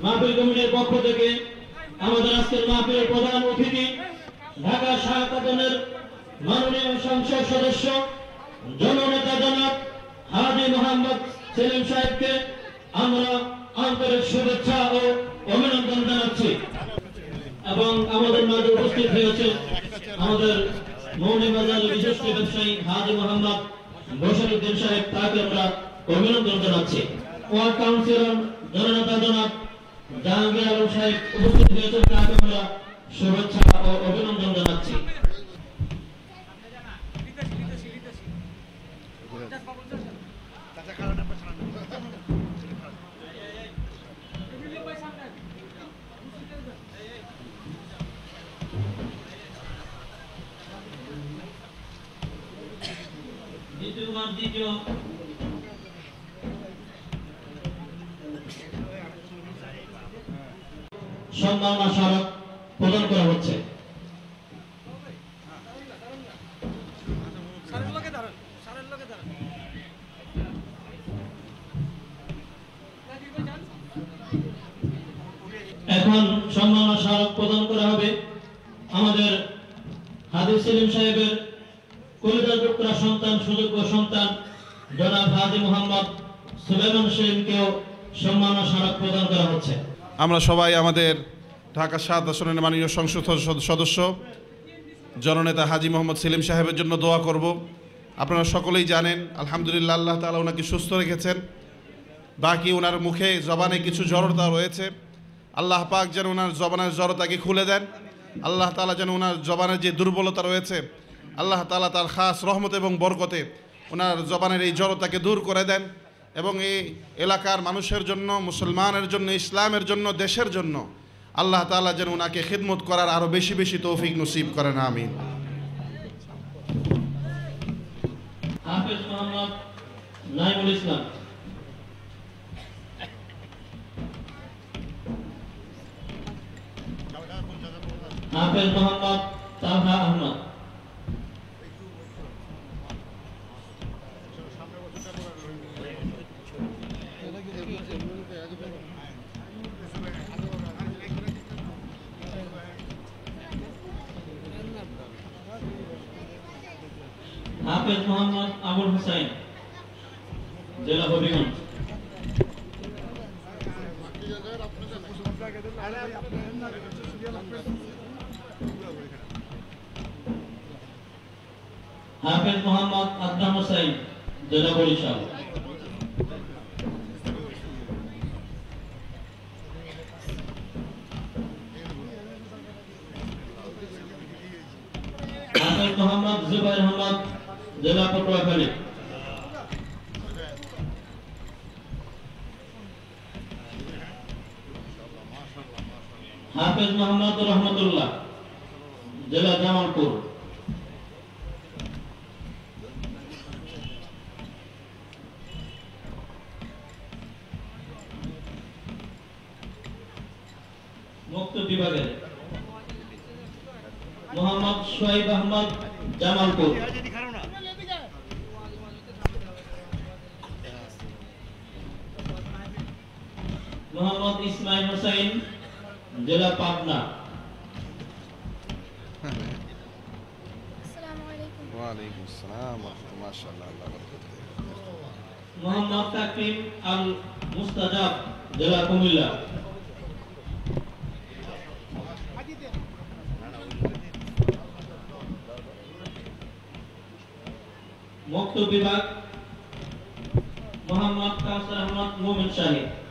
মাহফিল কমিটির পক্ষ থেকে আমাদের আজকের মাহফিলের প্রধান অতিথি ঢাকা শাহজাহানের মাননীয় সংসদ সদস্য জননেতা জনাব হাজী মোহাম্মদ সেলিম সাহেবকে আমরা আন্তরিক শুভেচ্ছা ও অভিনন্দন জানাচ্ছি এবং আমাদের মাঝে উপস্থিত হয়েছে আমাদের মৌলভীবাজার বিশিষ্ট ব্যবসায়ী হাজী মোহাম্মদ বশিরউদ্দিন সাহেব, তাকে আমরা অভিনন্দন জানাচ্ছি। ওয়ার্ড কাউন্সিলর জননেতা জনাব জাহাঙ্গীর আলম সাহেব উপস্থিত হয়েছেন, তাকে আমরা শুভেচ্ছা ও অভিনন্দন জানাচ্ছি। দ্বিতীয় সম্মাননা স্মারক প্রদান করা হচ্ছে। এখন সম্মাননা স্মারক প্রদান করা হবে আমাদের হাজী সেলিম সাহেবের কলিজার টুকরা সন্তান, সুযোগ্য সন্তান জনাব হাজী মোহাম্মদ সুলাইমান সেলিমকেও সম্মাননা স্মারক প্রদান করা হচ্ছে। আমরা সবাই আমাদের ঢাকা ৭ আসনের মাননীয় সংসদ সদস্য জননেতা হাজী মোহাম্মদ সেলিম সাহেবের জন্য দোয়া করব। আপনারা সকলেই জানেন আলহামদুলিল্লাহ আল্লাহ তাআলা ওনাকে সুস্থ রেখেছেন। বাকি ওনার মুখে জবানে কিছু জড়তা রয়েছে, আল্লাহ পাক যেন ওনার জবানের জড়তাকে খুলে দেন। আল্লাহ তাআলা যেন ওনার জবানের যে দুর্বলতা রয়েছে আল্লাহ তাআলা তার খাস রহমত এবং বরকতে ওনার জবানের এই জড়তাকে দূর করে দেন এবং এই এলাকার মানুষের জন্য, মুসলমানের জন্য, ইসলামের জন্য, দেশের জন্য আল্লাহ তাআলা যেন ওনাকে খিদমত করার আরও বেশি বেশি তৌফিক নসিব করেন, আমিন। হাফেজ মোহাম্মদ নাইমুল ইসলাম, হাফেজ মোহাম্মদ তালহা আহমদ, হাফেজ মোহাম্মদ আবুল হুসাইন, জেলা হবিগঞ্জ, হাফেজ মোহাম্মদ আদনান হুসাইন, জেলা বরিশাল, হাফেজ মোহাম্মদ জুবাইর আহমদ, জেলা পটুয়াখালী, হাফেজ মোহাম্মদ রহমতুল্লাহ, জেলা জামালপুর, মুক্ত বিভাগের মোহাম্মদ সোহাইব আহমদ, জামালপুর, মোহাম্মদ ইসমাইল হোসেন, জেলা পাবনা, মোহাম্মদ তাকিম আল মুস্তাজাব, জেলা কুমিল্লা, মুক্ত বিভাগ মোহাম্মদ কাউসার আহমদ মোমিন শাহী।